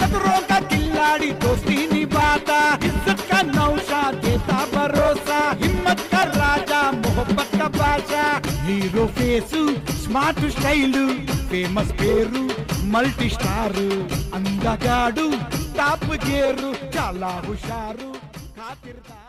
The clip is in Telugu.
चतुरों का खिलाड़ी दोस्ती निभाता, इज्जत का नौशा देता भरोसा, हिम्मत का राजा मोहब्बत का बादशाह, hero face smart style famous పేరు మల్టీ స్టార్ అందగాడు టాప్ గేరు చాలా హుషారు ఖాతిర్దార్